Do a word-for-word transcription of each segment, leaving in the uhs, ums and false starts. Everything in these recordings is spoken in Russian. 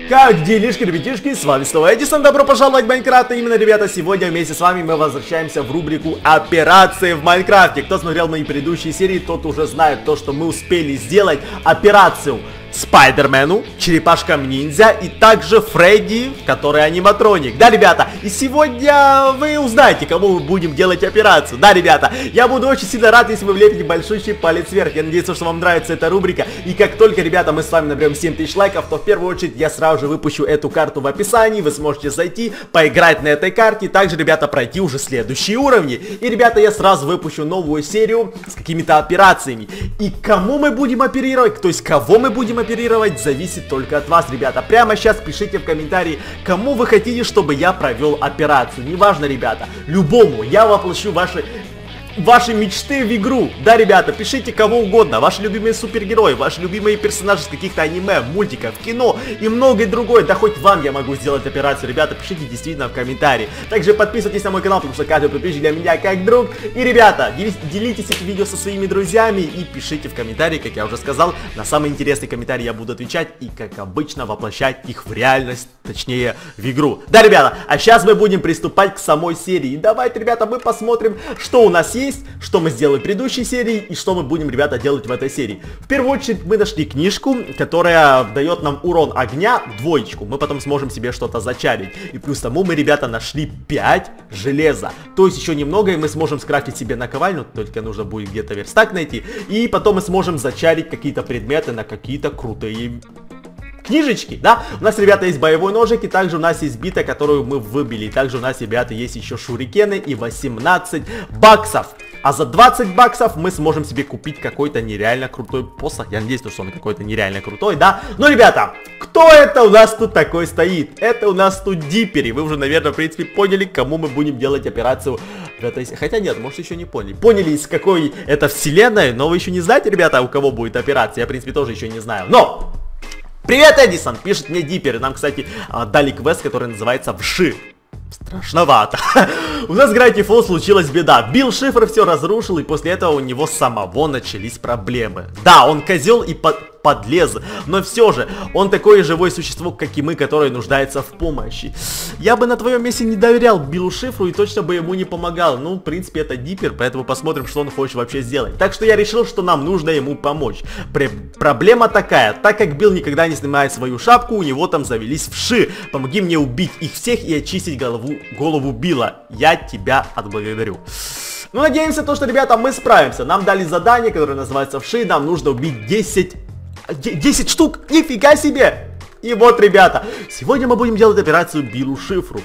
Как делишки, ребятишки, с вами снова Эдисон, добро пожаловать в Майнкрафт. И именно, ребята, сегодня вместе с вами мы возвращаемся в рубрику операции в Майнкрафте. Кто смотрел мои предыдущие серии, тот уже знает то, что мы успели сделать операцию Спайдермену, Черепашкам-ниндзя и также Фредди, который аниматроник. Да, ребята, и сегодня вы узнаете, кому мы будем делать операцию. Да, ребята, я буду очень сильно рад, если вы влепите большущий палец вверх. Я надеюсь, что вам нравится эта рубрика. И как только, ребята, мы с вами наберем семь тысяч лайков, то в первую очередь я сразу же выпущу эту карту в описании. Вы сможете зайти, поиграть на этой карте, также, ребята, пройти уже следующие уровни. И, ребята, я сразу выпущу новую серию с какими-то операциями. И кому мы будем оперировать, то есть кого мы будем оперировать, оперировать зависит только от вас, ребята. Прямо сейчас пишите в комментарии, кому вы хотите, чтобы я провел операцию. Неважно, ребята, любому я воплощу ваши... Ваши мечты в игру. Да, ребята, пишите кого угодно. Ваши любимые супергерои, ваши любимые персонажи с каких-то аниме, мультиков, кино и многое другое. Да хоть вам я могу сделать операцию. Ребята, пишите действительно в комментарии. Также подписывайтесь на мой канал, потому что каждый подписчик для меня как друг. И, ребята, делитесь, делитесь этим видео со своими друзьями и пишите в комментарии, как я уже сказал. На самые интересные комментарии я буду отвечать и, как обычно, воплощать их в реальность, точнее, в игру. Да, ребята, а сейчас мы будем приступать к самой серии. Давайте, ребята, мы посмотрим, что у нас есть, что мы сделали в предыдущей серии и что мы будем, ребята, делать в этой серии. В первую очередь мы нашли книжку, которая дает нам урон огня двоечку. Мы потом сможем себе что-то зачарить. И плюс тому мы, ребята, нашли пять железа. То есть еще немного и мы сможем скрафтить себе наковальню, только нужно будет где-то верстак найти. И потом мы сможем зачарить какие-то предметы на какие-то крутые... книжечки, да? У нас, ребята, есть боевой ножик, и также у нас есть бита, которую мы выбили. И также у нас, ребята, есть еще шурикены и восемнадцать баксов. А за двадцать баксов мы сможем себе купить какой-то нереально крутой посох. Я надеюсь, что он какой-то нереально крутой, да? Но, ребята, кто это у нас тут такой стоит? Это у нас тут Диппери. Вы уже, наверное, в принципе, поняли, кому мы будем делать операцию в этой... Хотя нет, может, еще не поняли. Поняли, из какой это вселенной, но вы еще не знаете, ребята, у кого будет операция. Я, в принципе, тоже еще не знаю. Но... Привет, Эдисон! Пишет мне Диппер. Нам, кстати, дали квест, который называется Вши. Страшновато. У нас в Gravity Falls случилась беда. Билл Шифр все разрушил, и после этого у него самого начались проблемы. Да, он козел и под... подлез, но все же, он такое живое существо, как и мы, которое нуждается в помощи. Я бы на твоем месте не доверял Биллу Шифру и точно бы ему не помогал. Ну, в принципе, это Диппер, поэтому посмотрим, что он хочет вообще сделать. Так что я решил, что нам нужно ему помочь. Пр проблема такая, так как Билл никогда не снимает свою шапку, у него там завелись вши. Помоги мне убить их всех и очистить голову, голову Билла. Я тебя отблагодарю. Ну, надеемся, то, что, ребята, мы справимся. Нам дали задание, которое называется вши. Нам нужно убить десять... десять штук, нифига себе! И вот, ребята, сегодня мы будем делать операцию Биллу Шифру.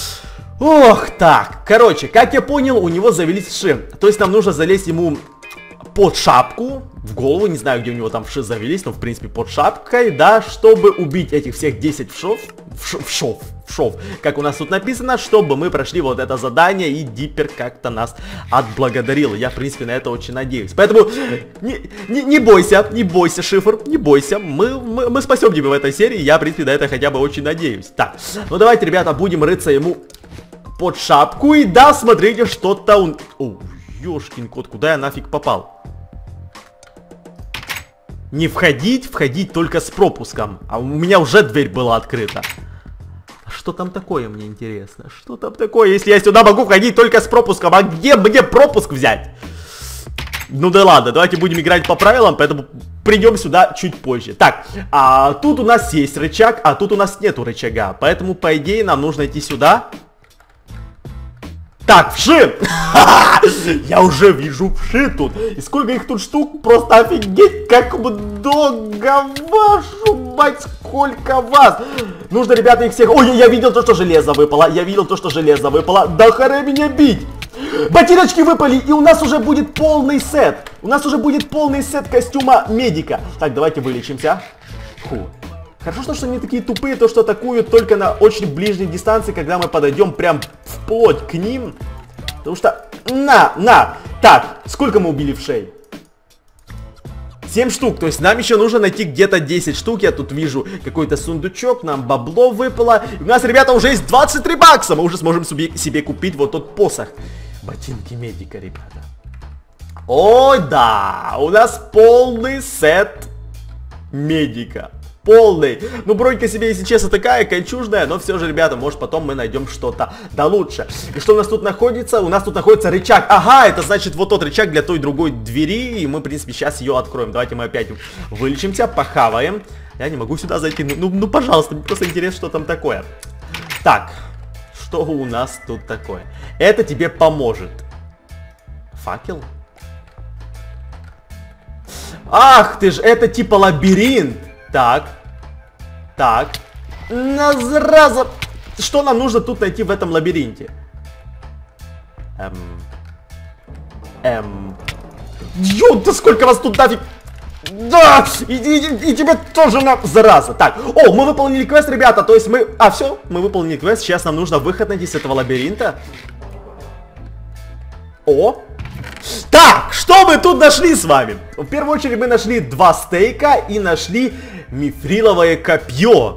Ох, так, короче, как я понял, у него завелись вши. То есть нам нужно залезть ему под шапку, в голову, не знаю, где у него там вши завелись, но в принципе под шапкой, да, чтобы убить этих всех десять вшов, вш, вшов, вшов, как у нас тут написано, чтобы мы прошли вот это задание, и Диппер как-то нас отблагодарил. Я, в принципе, на это очень надеюсь. Поэтому не, не, не бойся, не бойся, Шифр, не бойся, мы, мы, мы спасем тебя в этой серии, я, в принципе, на это хотя бы очень надеюсь. Так, ну давайте, ребята, будем рыться ему под шапку, и да, смотрите, что-то он... О, ёшкин кот, куда я нафиг попал? Не входить, входить только с пропуском. А у меня уже дверь была открыта. Что там такое, мне интересно? Что там такое, если я сюда могу входить только с пропуском? А где мне пропуск взять? Ну да ладно, давайте будем играть по правилам, поэтому придем сюда чуть позже. Так, а тут у нас есть рычаг, а тут у нас нету рычага. Поэтому, по идее, нам нужно идти сюда. Так, вши! Я уже вижу вши тут. И сколько их тут штук, просто офигеть, как много, вашу мать, сколько вас. Нужно, ребята, их всех... Ой, я видел то, что железо выпало. Я видел то, что железо выпало. Да харе меня бить! Ботиночки выпали, и у нас уже будет полный сет. У нас уже будет полный сет костюма медика. Так, давайте вылечимся. Фу. Хорошо, что они такие тупые, то что атакуют только на очень ближней дистанции, когда мы подойдем прям вплоть к ним. Потому что... На, на! Так, сколько мы убили вшей? семь штук, то есть нам еще нужно найти где-то десять штук. Я тут вижу какой-то сундучок, нам бабло выпало. И у нас, ребята, уже есть двадцать три бакса. Мы уже сможем себе, себе купить вот тот посох. Ботинки медика, ребята. Ой, да, у нас полный сет медика. полный. Ну, бронька себе, если честно, такая кольчужная, но все же, ребята, может потом мы найдем что-то да лучше. И что у нас тут находится? У нас тут находится рычаг. Ага, это значит вот тот рычаг для той другой двери, и мы, в принципе, сейчас ее откроем. Давайте мы опять вылечимся, похаваем. Я не могу сюда зайти, ну, ну, ну пожалуйста, мне просто интересно, что там такое. Так, что у нас тут такое? Это тебе поможет. Факел? Ах ты ж, это типа лабиринт. Так, так, на зараза, что нам нужно тут найти в этом лабиринте? Эм, эм, ё, да сколько вас тут нафиг, да, и, и, и тебе тоже на, зараза. Так, о, мы выполнили квест, ребята, то есть мы, а все, мы выполнили квест, сейчас нам нужно выход найти с этого лабиринта. О! Так, что мы тут нашли с вами? В первую очередь мы нашли два стейка и нашли мифриловое копье.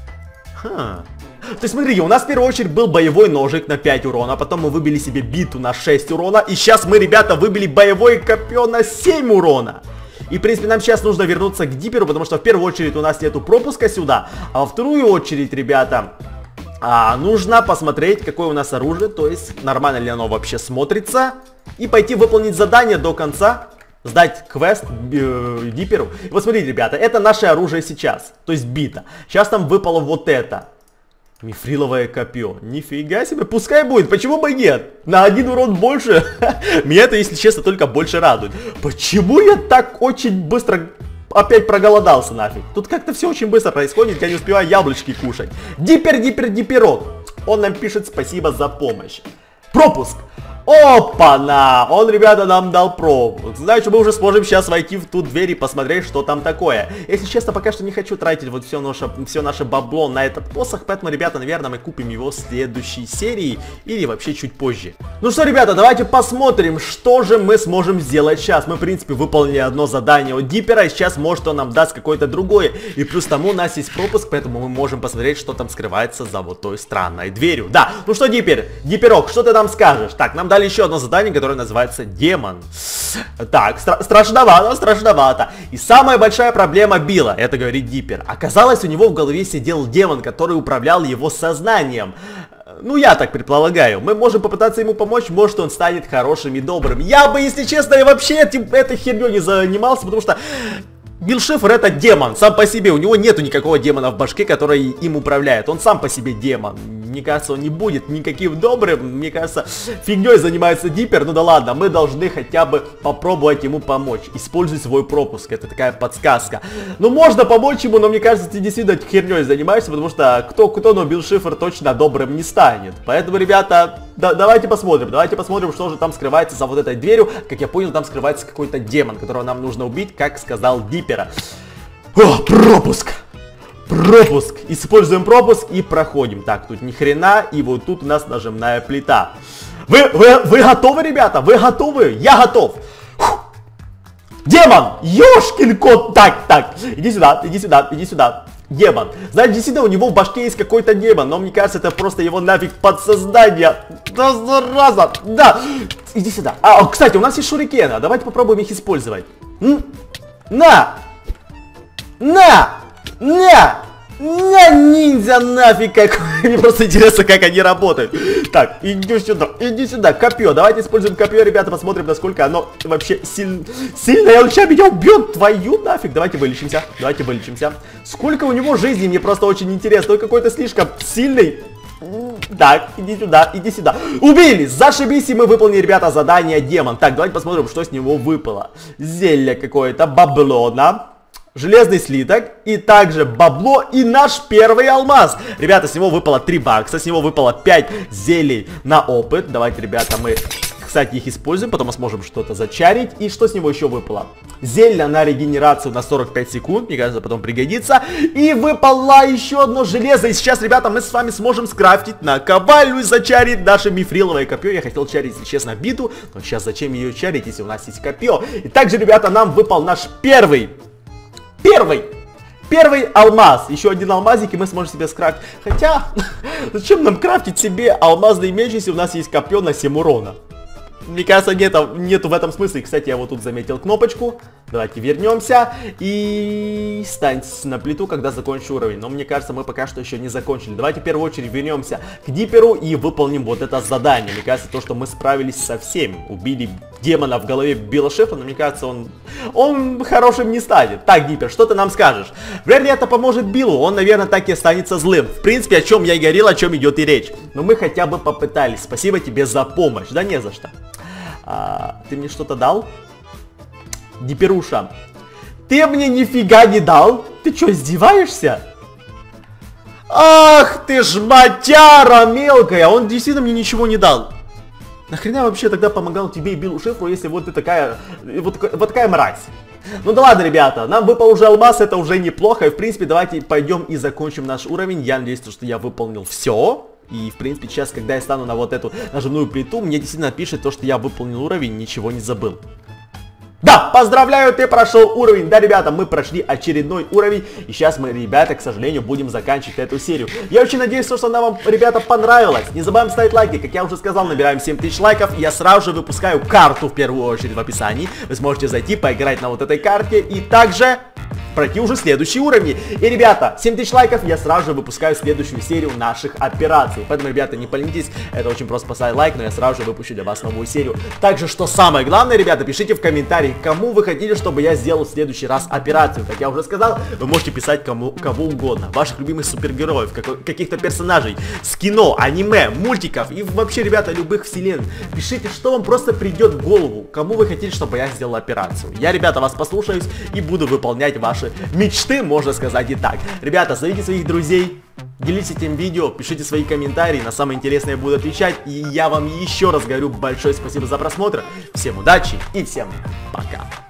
Ха. То есть смотрите, у нас в первую очередь был боевой ножик на пять урона, потом мы выбили себе биту на шесть урона, и сейчас мы, ребята, выбили боевое копье на семь урона. И, в принципе, нам сейчас нужно вернуться к Диперу, потому что в первую очередь у нас нету пропуска сюда, а во вторую очередь, ребята... А, нужно посмотреть, какое у нас оружие, то есть нормально ли оно вообще смотрится. И пойти выполнить задание до конца, сдать квест э, Диперу. И вот смотрите, ребята, это наше оружие сейчас, то есть бита. Сейчас нам выпало вот это. Мифриловое копье. Нифига себе, пускай будет, почему бы нет? На один урон больше. Меня это, если честно, только больше радует. Почему я так очень быстро... Опять проголодался нафиг. Тут как-то все очень быстро происходит, я не успеваю яблочки кушать. Дипер, дипер, диперок. Он нам пишет спасибо за помощь. Пропуск. Опа-на! Он, ребята, нам дал пропуск. Значит, мы уже сможем сейчас войти в ту дверь и посмотреть, что там такое. Если честно, пока что не хочу тратить вот все наше, все наше бабло на этот посох, поэтому, ребята, наверное, мы купим его в следующей серии или вообще чуть позже. Ну что, ребята, давайте посмотрим, что же мы сможем сделать сейчас. Мы, в принципе, выполнили одно задание от Дипера, и сейчас, может, он нам даст какое-то другое. И плюс тому у нас есть пропуск, поэтому мы можем посмотреть, что там скрывается за вот той странной дверью. Да, ну что, Дипер, Диперок, что ты нам скажешь? Так, нам дали еще одно задание, которое называется демон. Так, стра страшновато, страшновато. И самая большая проблема Билла, это говорит Дипер. Оказалось, у него в голове сидел демон, который управлял его сознанием. Ну, я так предполагаю. Мы можем попытаться ему помочь, может, он станет хорошим и добрым. Я бы, если честно, вообще этим, этой херней не занимался, потому что... Билл Шифр это демон, сам по себе, у него нету никакого демона в башке, который им управляет, он сам по себе демон. Мне кажется, он не будет никаким добрым, мне кажется, фигней занимается Дипер, ну да ладно, мы должны хотя бы попробовать ему помочь. Используй свой пропуск, это такая подсказка. Ну можно помочь ему, но мне кажется, ты действительно херней занимаешься, потому что кто-кто, но Билл Шифр точно добрым не станет. Поэтому, ребята, да, давайте посмотрим, давайте посмотрим, что же там скрывается за вот этой дверью. Как я понял, там скрывается какой-то демон, которого нам нужно убить, как сказал Дипер. О, пропуск! Пропуск! Используем пропуск и проходим. Так, тут ни хрена, и вот тут у нас нажимная плита. Вы, вы, вы готовы, ребята? Вы готовы? Я готов! Фух. Демон! Ёшкин кот! Так, так, иди сюда, иди сюда, иди сюда. Демон. Знаете, действительно, у него в башке есть какой-то демон, но мне кажется, это просто его нафиг подсознание. Да зараза! Да! Иди сюда. А, кстати, у нас есть шурикены. Давайте попробуем их использовать. М? На! На! На! На, ниндзя нафиг какой! Мне просто интересно, как они работают. Так, иди сюда, иди сюда, копье. Давайте используем копье, ребята, посмотрим, насколько оно вообще силь... сильное. Он сейчас меня убьет, твою нафиг. Давайте вылечимся, давайте вылечимся. Сколько у него жизни, мне просто очень интересно. Он какой-то слишком сильный. Так, иди сюда, иди сюда. Убили! Зашибись, и мы выполнили, ребята, задание демон. Так, давайте посмотрим, что с него выпало. Зелье какое-то, баблона, железный слиток, и также бабло, и наш первый алмаз. Ребята, с него выпало три бакса, с него выпало пять зелий на опыт. Давайте, ребята, мы, кстати, их используем, потом мы сможем что-то зачарить. И что с него еще выпало? Зелье на регенерацию на сорок пять секунд, мне кажется, потом пригодится. И выпало еще одно железо. И сейчас, ребята, мы с вами сможем скрафтить наковальню и зачарить наше мифриловое копье. Я хотел чарить, если честно, биту, но сейчас зачем ее чарить, если у нас есть копье? И также, ребята, нам выпал наш первый Первый! Первый алмаз. Еще один алмазик, и мы сможем себе скрафтить. Хотя, зачем нам крафтить себе алмазный меч, если у нас есть копье на семь урона? Мне кажется, нет, нету в этом смысла. И, кстати, я вот тут заметил кнопочку. Давайте вернемся и стань на плиту, когда закончу уровень. Но мне кажется, мы пока что еще не закончили. Давайте в первую очередь вернемся к Диперу и выполним вот это задание. Мне кажется, то, что мы справились со всеми. Убили демона в голове Билла Шефа, но мне кажется, он, он хорошим не станет. Так, Дипер, что ты нам скажешь? Вряд ли это поможет Биллу, он, наверное, так и останется злым. В принципе, о чем я и говорил, о чем идет и речь. Но мы хотя бы попытались. Спасибо тебе за помощь. Да не за что. А, ты мне что-то дал? Диперуша, ты мне нифига не дал? Ты что, издеваешься? Ах ты ж матяра мелкая, он действительно мне ничего не дал. Нахрена вообще тогда помогал тебе и Биллу Шефу, если вот ты такая, вот, вот такая мразь? Ну да ладно, ребята, нам выпал уже алмаз, это уже неплохо. И в принципе, давайте пойдем и закончим наш уровень. Я надеюсь, что я выполнил все. И в принципе, сейчас, когда я стану на вот эту нажимную плиту, мне действительно пишет то, что я выполнил уровень, ничего не забыл. Да, поздравляю, ты прошел уровень. Да, ребята, мы прошли очередной уровень. И сейчас мы, ребята, к сожалению, будем заканчивать эту серию. Я очень надеюсь, что она вам, ребята, понравилась. Не забываем ставить лайки. Как я уже сказал, набираем семь тысяч лайков. И я сразу же выпускаю карту, в первую очередь, в описании. Вы сможете зайти, поиграть на вот этой карте. И также пройти уже следующие уровни. И, ребята, семь тысяч лайков, я сразу же выпускаю следующую серию наших операций. Поэтому, ребята, не поленитесь, это очень просто, поставить лайк, но я сразу же выпущу для вас новую серию. Также, что самое главное, ребята, пишите в комментарии, кому вы хотели, чтобы я сделал в следующий раз операцию. Как я уже сказал, вы можете писать кому, кого угодно. Ваших любимых супергероев, как, каких-то персонажей, с кино, аниме, мультиков и вообще, ребята, любых вселенных. Пишите, что вам просто придет в голову, кому вы хотели, чтобы я сделал операцию. Я, ребята, вас послушаюсь и буду выполнять ваши мечты, можно сказать и так. Ребята, зовите своих друзей, делитесь этим видео, пишите свои комментарии, на самое интересное я буду отвечать. И я вам еще раз говорю большое спасибо за просмотр. Всем удачи и всем пока.